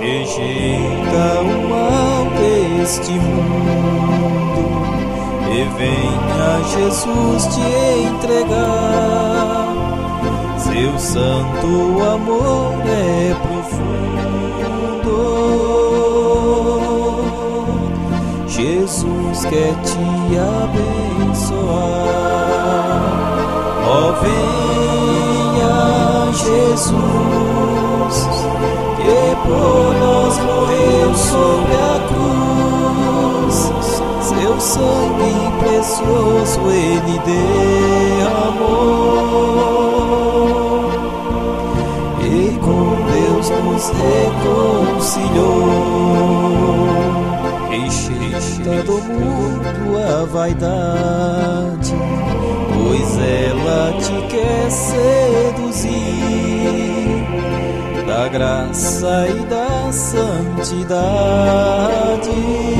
Rejeita o mal deste mundo e vem a Jesus te entregar. Seu santo amor é profundo. Jesus quer te abençoar. Ó, venha Jesus, que por nós morreu sobre a cruz. Seu sangue precioso ele derramou e com Deus nos reconciliou. Rejeita do mundo a vaidade, pois ela te quer seduzir da graça e da santidade.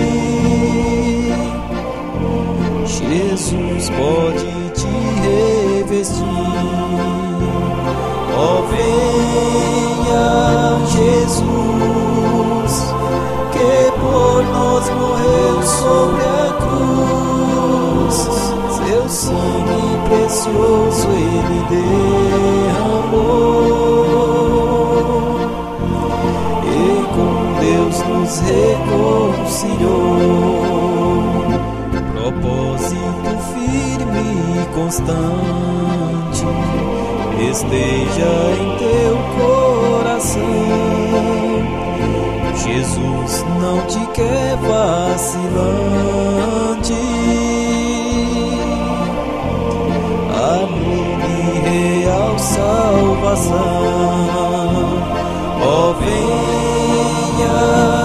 Jesus pode te revestir. Ó, venha Jesus, que por nós morreu sobre a cruz. Seu sangue precioso ele derramou e com Deus nos reconciliou. Propósito firme e constante esteja em teu coração. Jesus não te quer vacilante. A nele real salvação. Ó, venha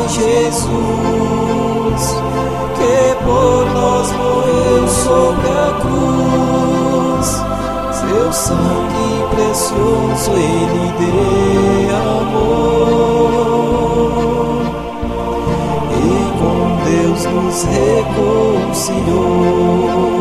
Jesus, que por nós morreu sobre a cruz. Seu sangue precioso ele derramou e com Deus nos reconciliou.